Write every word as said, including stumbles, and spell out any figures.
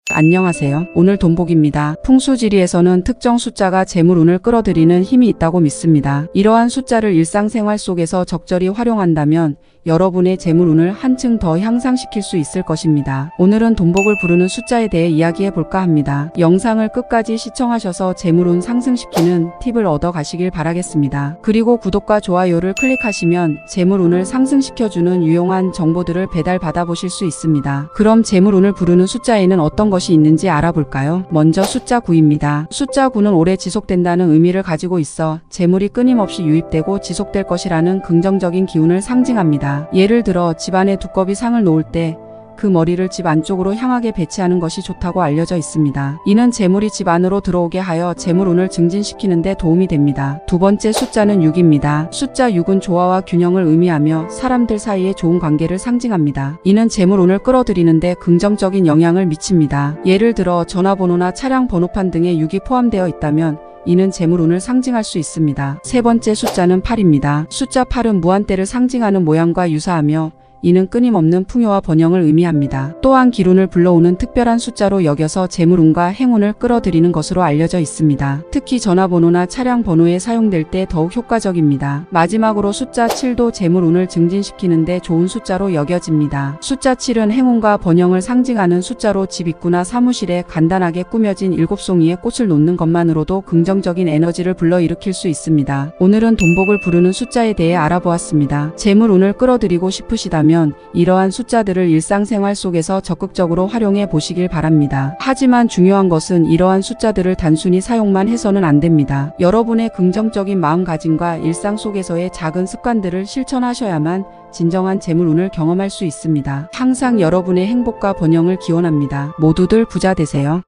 안녕하세요. 오늘 돈복입니다. 풍수지리에서는 특정 숫자가 재물운을 끌어들이는 힘이 있다고 믿습니다. 이러한 숫자를 일상생활 속에서 적절히 활용한다면 여러분의 재물운을 한층 더 향상시킬 수 있을 것입니다. 오늘은 돈복을 부르는 숫자에 대해 이야기해 볼까 합니다. 영상을 끝까지 시청하셔서 재물운 상승시키는 팁을 얻어 가시길 바라겠습니다. 그리고 구독과 좋아요를 클릭하시면 재물운을 상승시켜주는 유용한 정보들을 배달 받아보실 수 있습니다. 그럼 재물운을 부르는 숫자에는 어떤 것이 있는지 알아볼까요? 먼저 숫자 구입니다. 숫자 구는 오래 지속된다는 의미를 가지고 있어 재물이 끊임없이 유입되고 지속될 것이라는 긍정적인 기운을 상징합니다. 예를 들어 집안에 두꺼비 상을 놓을 때 그 머리를 집 안쪽으로 향하게 배치하는 것이 좋다고 알려져 있습니다. 이는 재물이 집 안으로 들어오게 하여 재물운을 증진시키는 데 도움이 됩니다. 두 번째 숫자는 육입니다. 숫자 육은 조화와 균형을 의미하며 사람들 사이의 좋은 관계를 상징합니다. 이는 재물운을 끌어들이는 데 긍정적인 영향을 미칩니다. 예를 들어 전화번호나 차량 번호판 등에 육이 포함되어 있다면 이는 재물운을 상징할 수 있습니다. 세 번째 숫자는 팔입니다. 숫자 팔은 무한대를 상징하는 모양과 유사하며 이는 끊임없는 풍요와 번영을 의미합니다. 또한 기운을 불러오는 특별한 숫자로 여겨서 재물운과 행운을 끌어들이는 것으로 알려져 있습니다. 특히 전화번호나 차량 번호에 사용될 때 더욱 효과적입니다. 마지막으로 숫자 칠도 재물운을 증진시키는 데 좋은 숫자로 여겨집니다. 숫자 칠은 행운과 번영을 상징하는 숫자로 집 입구나 사무실에 간단하게 꾸며진 일곱 송이의 꽃을 놓는 것만으로도 긍정적인 에너지를 불러일으킬 수 있습니다. 오늘은 돈복을 부르는 숫자에 대해 알아보았습니다. 재물운을 끌어들이고 싶으시다면 이러한 숫자들을 일상생활 속에서 적극적으로 활용해 보시길 바랍니다. 하지만 중요한 것은 이러한 숫자들을 단순히 사용만 해서는 안 됩니다. 여러분의 긍정적인 마음가짐과 일상 속에서의 작은 습관들을 실천하셔야만 진정한 재물운을 경험할 수 있습니다. 항상 여러분의 행복과 번영을 기원합니다. 모두들 부자 되세요.